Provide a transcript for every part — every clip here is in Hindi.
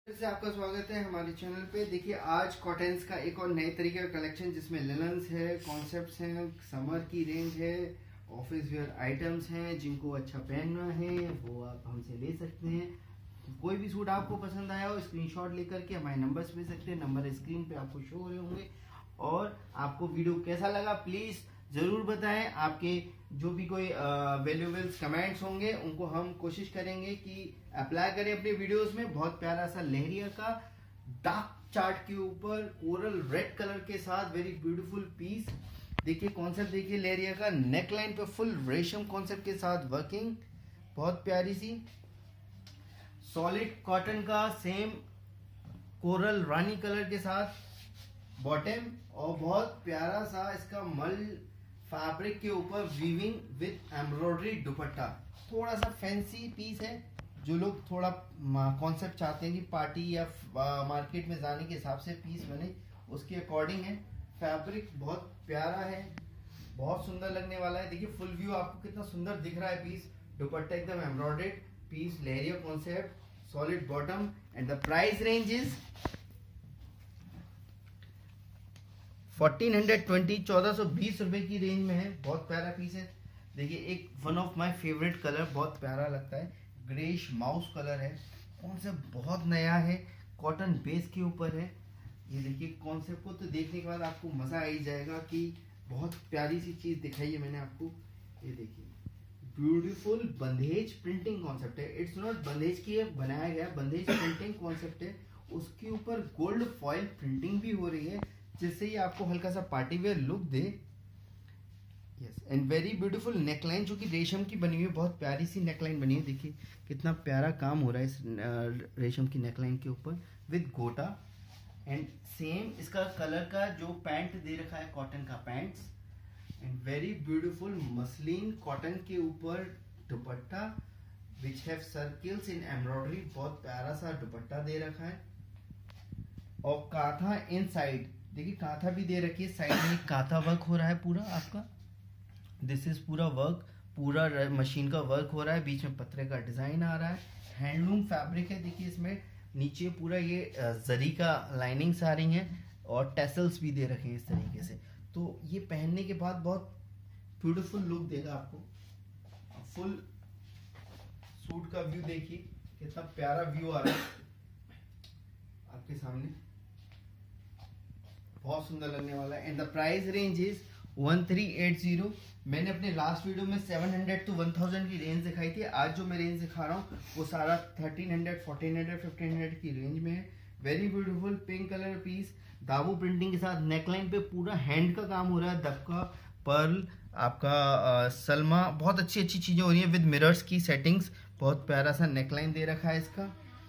फिर से आपका स्वागत है हमारे चैनल पे। देखिए आज कॉटन्स का एक और नए तरीके का कलेक्शन जिसमें लिनन्स है, कॉन्सेप्ट्स हैं, समर की रेंज है, ऑफिस वेयर आइटम्स हैं। जिनको अच्छा पहनना है वो आप हमसे ले सकते हैं। कोई भी सूट आपको पसंद आया हो स्क्रीनशॉट लेकर के हमारे नंबर्स भेज सकते हैं। नंबर स्क्रीन पे आपको शो हो रहे होंगे। और आपको वीडियो कैसा लगा प्लीज जरूर बताएं। आपके जो भी कोई वैल्यूएबल्स कमेंट्स होंगे उनको हम कोशिश करेंगे कि अप्लाई करें अपने वीडियोस में। बहुत प्यारा सा लहरिया का डार्क चार्ट के ऊपर कोरल रेड कलर के साथ वेरी ब्यूटीफुल पीस। देखिए कॉन्सेप्ट, देखिए लहरिया का नेक लाइन पे फुल रेशम कॉन्सेप्ट के साथ वर्किंग, बहुत प्यारी सी सॉलिड कॉटन का सेम कोरल रानी कलर के साथ बॉटम, और बहुत प्यारा सा इसका मल फैब्रिक के ऊपर वीविंग विद एम्ब्रॉयडरी दुपट्टा। थोड़ा सा फैंसी पीस है। जो लोग थोड़ा कॉन्सेप्ट चाहते हैं कि पार्टी या मार्केट में जाने के हिसाब से पीस बने उसके अकॉर्डिंग है। फैब्रिक बहुत प्यारा है, बहुत सुंदर लगने वाला है। देखिए फुल व्यू आपको कितना सुंदर दिख रहा है पीस। दुपट्टा एकदम embroidered piece, leheriya concept, solid bottom and the price range is 1420, 1420 रुपए की रेंज में है। बहुत प्यारा पीस है। देखिए एक one of my favourite colour, बहुत प्यारा लगता है, ग्रेश माउस कलर है। कॉन्सेप्ट बहुत नया है, कॉटन बेस के ऊपर है। ये देखिए कॉन्सेप्ट को तो देखने के बाद आपको मजा आ ही जाएगा कि बहुत प्यारी सी चीज दिखाई है मैंने आपको। ये देखिए ब्यूटीफुल बंदेज प्रिंटिंग कॉन्सेप्ट है। इट्स नॉट बंदेज की बनाया गया, बंदेज प्रिंटिंग कॉन्सेप्ट है। उसके ऊपर गोल्ड फॉइल प्रिंटिंग भी हो रही है जिससे ये आपको हल्का सा पार्टी वेयर लुक दे। Yes, and very beautiful neckline जो कि रेशम की बनी हुई है। बहुत प्यारी सी नेकलाइन बनी है। देखिए कितना प्यारा काम हो रहा है इस रेशम की नेकलाइन के ऊपर विद गोटा। एंड सेम इसका कलर का जो पैंट दे रखा है कॉटन का pants, and very beautiful muslin cotton के ऊपर दुपट्टा which have circles in embroidery. बहुत प्यारा सा दुपट्टा दे रखा है। और काथा इन साइड, देखिए काथा भी दे रखी है। साइड में काथा वर्क हो रहा है पूरा आपका। दिस इज पूरा वर्क, पूरा मशीन का वर्क हो रहा है। बीच में पत्रे का डिजाइन आ रहा है। हैंडलूम फैब्रिक है। देखिए इसमें नीचे पूरा ये जरी का लाइनिंग्स आ रही हैं और टेसल्स भी दे रखे हैं इस तरीके से। तो ये पहनने के बाद बहुत ब्यूटीफुल लुक देगा आपको। फुल सूट का व्यू देखिए कितना प्यारा व्यू आ रहा है आपके सामने, बहुत सुंदर लगने वाला है। And the price range is 1380। मैंने अपने लास्ट वीडियो में 700 to 1000 की रेंज दिखाई थी। आज जो मैं रेंज दिखा रहा हूँ वो सारा 1300, 1400, 1500 की रेंज में है। Very beautiful pink colour piece, dabu printing के साथ नेकलाइन पे पूरा हैंड का काम हो रहा है। दबका, पर्ल, आपका सलमा, बहुत अच्छी अच्छी चीजें हो रही है विद मिरर्स की सेटिंग्स। बहुत प्यारा सा नेकलाइन दे रखा है इसका।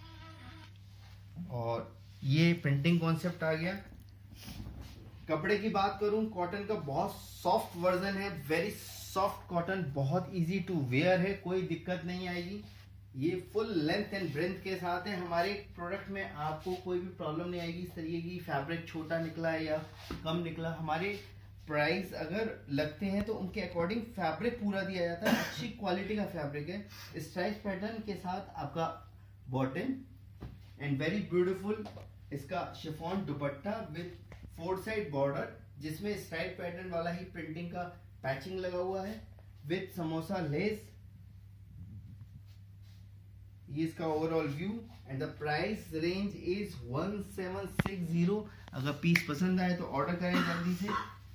और ये प्रिंटिंग कॉन्सेप्ट आ गया। कपड़े की बात करूं, कॉटन का बहुत सॉफ्ट वर्जन है। वेरी सॉफ्ट कॉटन, बहुत इजी टू वेयर है, कोई दिक्कत नहीं आएगी। ये फुल लेंथ एंड ब्रेंथ के साथ है। हमारे प्रोडक्ट में आपको कोई भी प्रॉब्लम नहीं आएगी इस तरीके की फैब्रिक छोटा निकला है या कम निकला। हमारे प्राइस अगर लगते हैं तो उनके अकॉर्डिंग फैब्रिक पूरा दिया जाता है। अच्छी क्वालिटी का फैब्रिक है। स्ट्राइप पैटर्न के साथ आपका बॉटम एंड वेरी ब्यूटीफुल इसका शिफॉन दुपट्टा विद 4 साइड बॉर्डर जिसमें स्ट्राइप पैटर्न वाला ही प्रिंटिंग का पैचिंग लगा हुआ है विद समोसा लेस। ये इसका overall view. And the price range is 1760। अगर पीस पसंद आए तो ऑर्डर करें जल्दी से।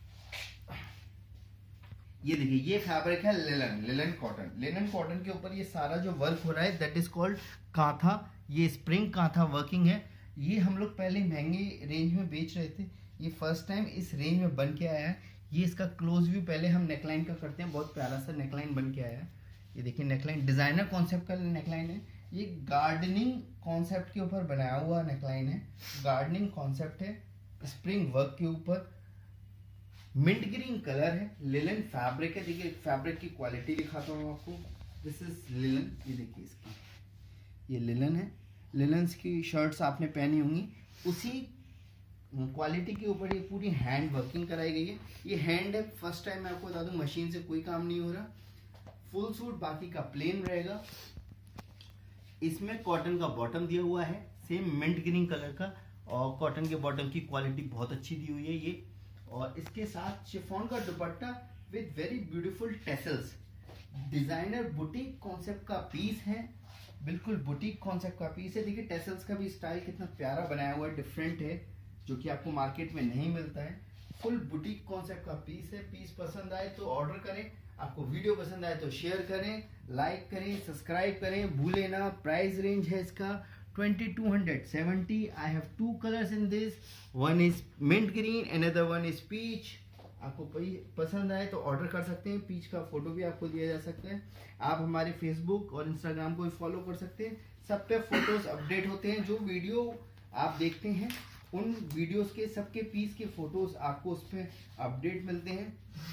ये देखिए ये फैब्रिक है लिनन कॉटन। लिनन कॉटन के ऊपर ये सारा जो वर्क हो रहा है दैट इज कॉल्ड काथा। ये स्प्रिंग काथा वर्किंग है। ये हम लोग पहले महंगे रेंज में बेच रहे थे, ये फर्स्ट टाइम इस रेंज में बन के आया है। ये इसका क्लोज व्यू पहले हम नेकलाइन का करते हैं। बहुत प्यारा सा नेकलाइन बन के आया है। ये देखिए नेकलाइन डिजाइनर कॉन्सेप्ट का नेकलाइन है। ये गार्डनिंग कॉन्सेप्ट के ऊपर बनाया हुआ नेकलाइन है। गार्डनिंग कॉन्सेप्ट है, स्प्रिंग वर्क के ऊपर, मिंट ग्रीन कलर है, लिनन फैब्रिक है। देखिए फैब्रिक की क्वालिटी दिखाता हूँ आपको। This is linen. ये देखिए इसकी ये लिनन है। लिनन्स की शर्ट्स आपने पहनी होंगी, उसी क्वालिटी के ऊपर ये पूरी हैंड वर्किंग कराई गई है। ये हैंड है, फर्स्ट टाइम मैं आपको बता दूं मशीन से कोई काम नहीं हो रहा। फुल सूट बाकी का प्लेन रहेगा। इसमें कॉटन का बॉटम दिया हुआ है, सेम मिंट ग्रीन कलर का, और कॉटन के बॉटम की क्वालिटी बहुत अच्छी दी हुई है ये। और इसके साथ शिफॉन का दुपट्टा with very beautiful tassels, designer boutique concept का पीस है, बिल्कुल बुटीक कॉन्सेप्ट का पीस है। देखिए टेसल्स का भी स्टाइल कितना प्यारा बनाया हुआ है, डिफरेंट है, जो कि आपको मार्केट में नहीं मिलता है। फुल बुटीक कॉन्सेप्ट का पीस है। पीस पसंद आए तो ऑर्डर करें, आपको वीडियो पसंद आए तो शेयर करें, लाइक करें, सब्सक्राइब करें, भूले ना। प्राइस रेंज है इसका 2270। I have 2 colours in this, one is mint green, another one is peach. आपको पसंद आए तो ऑर्डर कर सकते हैं। पीच का फोटो भी आपको दिया जा सकता है। आप हमारे फेसबुक और इंस्टाग्राम को भी फॉलो कर सकते हैं, सब पे फोटोज अपडेट होते हैं। जो वीडियो आप देखते हैं उन वीडियोस के सबके पीस के फोटोज आपको उस पर अपडेट मिलते हैं।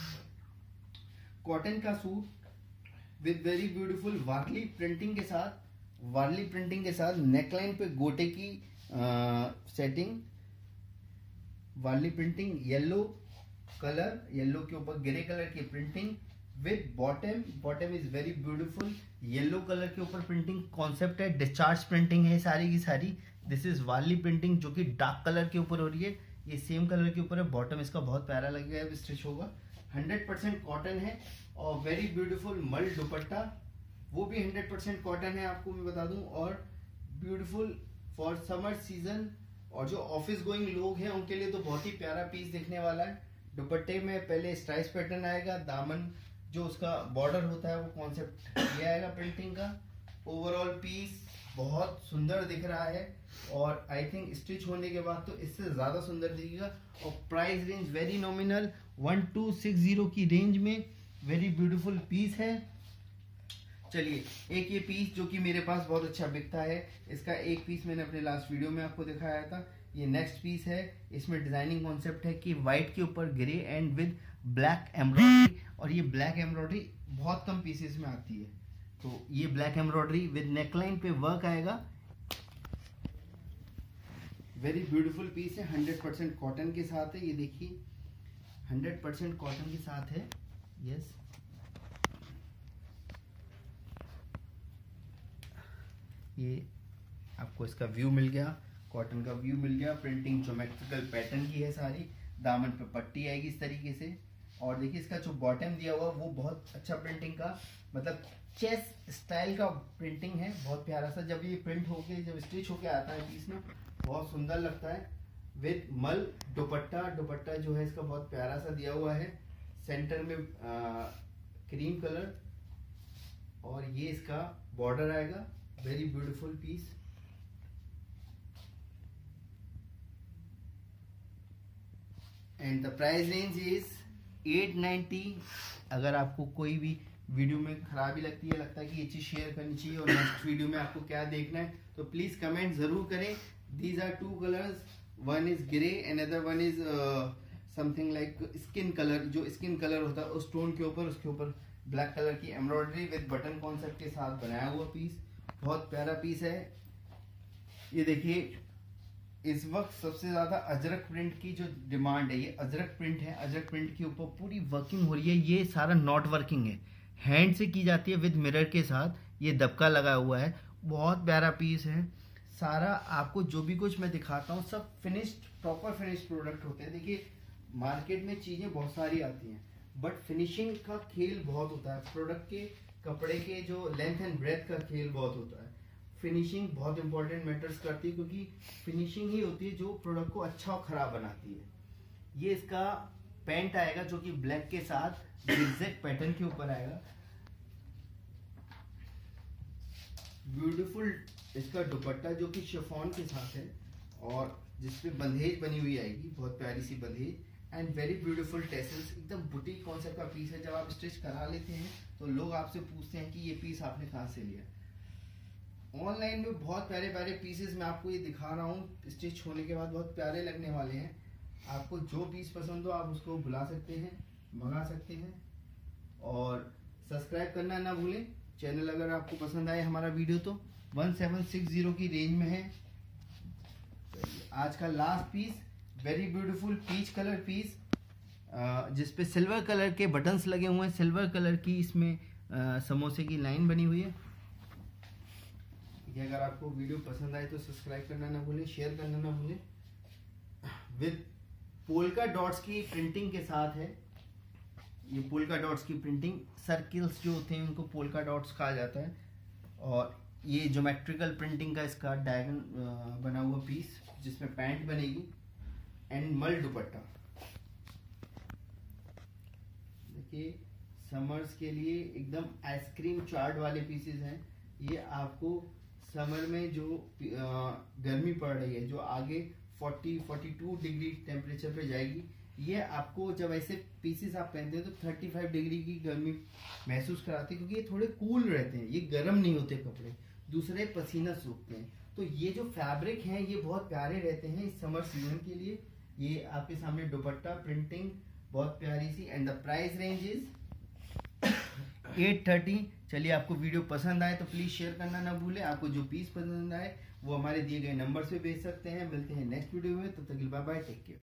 कॉटन का suit with very beautiful Warli printing के साथ, वार्ली प्रिंटिंग के साथ नेकलाइन पे गोटे की setting, Warli printing, yellow colour, yellow के ऊपर ग्रे कलर की printing with bottom, bottom is very beautiful, yellow colour के ऊपर प्रिंटिंग कॉन्सेप्ट है, डिस्चार्ज प्रिंटिंग है सारी की सारी। दिस इज वार्ली प्रिंटिंग जो कि डार्क कलर के ऊपर हो रही है, ये सेम कलर के ऊपर है। बॉटम इसका बहुत प्यारा लगेगा, अब स्टिच होगा। 100% कॉटन है और वेरी ब्यूटीफुल मल दुपट्टा, वो भी 100% कॉटन है, आपको मैं बता दूं। और ब्यूटीफुल फॉर समर सीजन, और जो ऑफिस गोइंग लोग हैं उनके लिए तो बहुत ही प्यारा पीस दिखने वाला है। दुपट्टे में पहले स्ट्राइप्स पैटर्न आएगा, दामन जो उसका बॉर्डर होता है वो कॉन्सेप्ट ये आएगा प्रिंटिंग का। ओवरऑल पीस बहुत सुंदर दिख रहा है, और आई थिंक स्टिच होने के बाद तो इससे ज्यादा सुंदर दिखेगा। और प्राइस रेंज वेरी नॉमिनल 1260 की रेंज में वेरी ब्यूटीफुल पीस है। चलिए एक ये पीस जो कि मेरे पास बहुत अच्छा बिकता है, इसका एक पीस मैंने अपने लास्ट वीडियो में आपको दिखाया था। ये नेक्स्ट पीस है, इसमें डिजाइनिंग कॉन्सेप्ट है कि व्हाइट के ऊपर grey and with black embroidery, और ये ब्लैक एम्ब्रॉयडरी बहुत कम पीसेस में आती है। तो ये ब्लैक एम्ब्रॉयडरी विद नेकलाइन पे वर्क आएगा, वेरी ब्यूटीफुल पीस है। 100% कॉटन के साथ है, ये देखिए 100% कॉटन के साथ है। यस, ये आपको इसका व्यू मिल गया, कॉटन का व्यू मिल गया। प्रिंटिंग ज्योमेट्रिकल पैटर्न की है सारी, दामन पे पट्टी आएगी इस तरीके से। और देखिए इसका जो बॉटम दिया हुआ वो बहुत अच्छा प्रिंटिंग का, मतलब चेस स्टाइल का प्रिंटिंग है, बहुत प्यारा सा। जब ये प्रिंट होके जब स्टिच होके आता है पीस में बहुत सुंदर लगता है। विद मल दुपट्टा, दुपट्टा जो है इसका बहुत प्यारा सा दिया हुआ है, सेंटर में क्रीम कलर, और ये इसका बॉर्डर आएगा। Very beautiful piece. And the price range is 890। अगर आपको कोई भी वीडियो में खराबी लगती है, लगता है कि ये चीज शेयर करनी चाहिए और नेक्स्ट वीडियो में आपको क्या देखना है, तो प्लीज कमेंट जरूर करें। These are 2 colours, one is grey, another one is something like skin colour. जो स्किन कलर होता है उस टोन के ऊपर, उसके ऊपर ब्लैक कलर की एम्ब्रॉयडरी विद बटन कॉन्सेप्ट के साथ बनाया हुआ पीस, बहुत प्यारा पीस है। ये देखिए इस वक्त सबसे ज्यादा अजरक प्रिंट की जो डिमांड है, ये अजरक प्रिंट है। अजरक प्रिंट के ऊपर पूरी वर्किंग हो रही है, ये सारा नॉट वर्किंग है, हैंड से की जाती है विद मिरर के साथ। ये दबका लगा हुआ है, बहुत प्यारा पीस है सारा। आपको जो भी कुछ मैं दिखाता हूँ सब फिनिश्ड, प्रॉपर फिनिश्ड प्रोडक्ट होते हैं। देखिए मार्केट में चीजें बहुत सारी आती हैं, बट फिनिशिंग का खेल बहुत होता है। प्रोडक्ट के, कपड़े के जो लेंथ एंड ब्रेथ का खेल बहुत होता है। फिनिशिंग बहुत इंपॉर्टेंट मैटर्स करती है, क्योंकि फिनिशिंग ही होती है जो प्रोडक्ट को अच्छा और खराब बनाती है। ये इसका पैंट आएगा जो कि ब्लैक के साथ zigzag पैटर्न के ऊपर आएगा। ब्यूटीफुल इसका दुपट्टा जो कि शिफॉन के साथ है, और जिसपे बंधेज बनी हुई आएगी, बहुत प्यारी सी bandhej, and very beautiful tassels. एकदम बुटीक कॉन्सेप्ट का पीस है। जब आप स्टिच करा लेते हैं तो लोग आपसे पूछते हैं कि ये पीस आपने कहाँ से लिया। ऑनलाइन में बहुत प्यारे प्यारे पीसेस मैं आपको ये दिखा रहा हूँ, स्टिच होने के बाद बहुत प्यारे लगने वाले हैं। आपको जो पीस पसंद हो आप उसको बुला सकते हैं, मंगा सकते हैं, और सब्सक्राइब करना ना भूलें चैनल। अगर आपको पसंद आए हमारा वीडियो तो 1760 की रेंज में है। आज का last piece, very beautiful peach colour piece, जिसपे सिल्वर कलर के बटन्स लगे हुए हैं, सिल्वर कलर की इसमें समोसे की लाइन बनी हुई है। देखिए अगर आपको वीडियो पसंद आए तो सब्सक्राइब करना ना भूलें, शेयर करना ना भूलें। विद पोल्का डॉट्स की प्रिंटिंग के साथ है। ये पोल्का डॉट्स की प्रिंटिंग, सर्किल्स जो होते हैं उनको पोल्का डॉट्स कहा जाता है। और ये ज्योमेट्रिकल प्रिंटिंग का इसका डायगन बना हुआ पीस जिसमें पैंट बनेगी एंड मल दुपट्टा। देखिए समर्स के लिए एकदम आइसक्रीम चार्ट वाले पीसेस हैं। ये आपको समर में जो गर्मी पड़ रही है, जो आगे 40-42 डिग्री टेम्परेचर पे जाएगी, ये आपको जब ऐसे पीसेस आप पहनते हैं तो 35 डिग्री की गर्मी महसूस कराते हैं, क्योंकि ये थोड़े कूल रहते हैं, ये गर्म नहीं होते कपड़े, दूसरे पसीना सूखते हैं। तो ये जो फैब्रिक हैं ये बहुत प्यारे रहते हैं इस समर सीजन के लिए। ये आपके सामने दुपट्टा प्रिंटिंग बहुत प्यारी सी, and the price range is 830। चलिए आपको वीडियो पसंद आए तो प्लीज शेयर करना ना भूलें। आपको जो पीस पसंद आए वो हमारे दिए गए नंबर पे भेज सकते हैं। मिलते हैं नेक्स्ट वीडियो में, तब तक बाय बाय, टेक केयर।